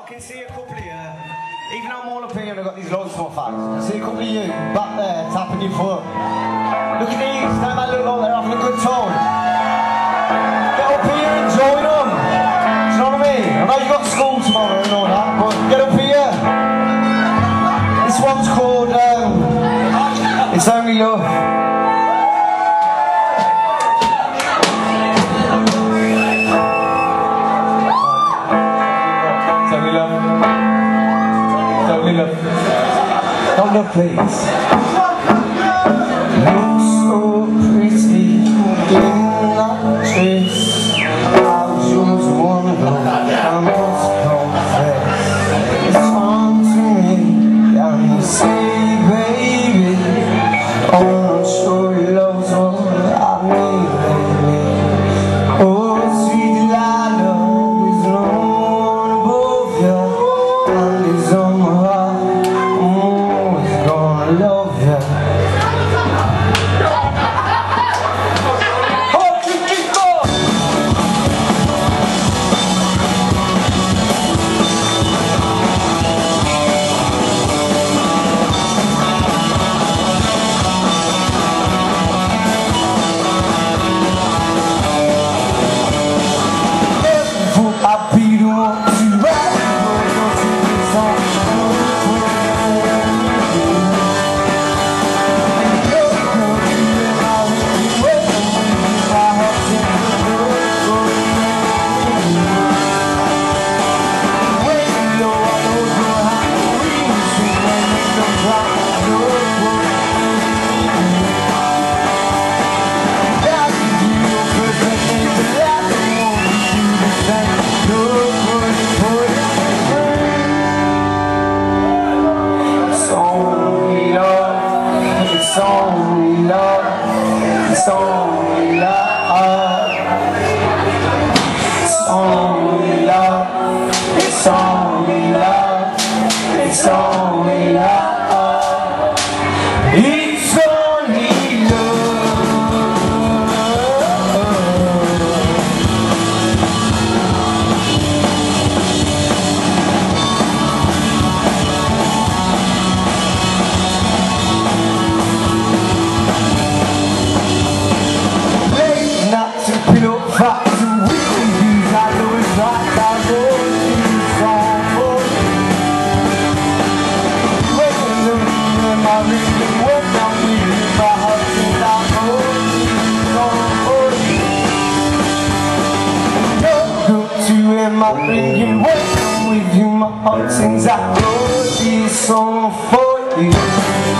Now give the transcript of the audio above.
can see a couple of you, even though I'm all up here and I've got these loads more facts, I can see a couple of you back there tapping your foot. Look at these, they might look like they're having a good time. Get up here and join them. Do you know what I mean? I know you've got school tomorrow and all that, but get up here. This one's called It's Only Love. Don't look, please. You're so pretty in that dress. I just wonder, I must confess, it's on to me. Can you see, baby? I'm sure your love's what I need lately. Oh, sweet Delilah, there's no one above you, and it's on my heart. I love you. Oh, keep going. I'll be the one to ride. It's only love, it's only love, it's only love, it's only love, it's only love, it's only love. Facts and weeklies, I know it's right, I wrote you a song for you. When the in my reading, when I'm reading my heart, since I wrote you a song for you. No good to hear my ringing, when I'm with you, my heart sings, I wrote you a song for you.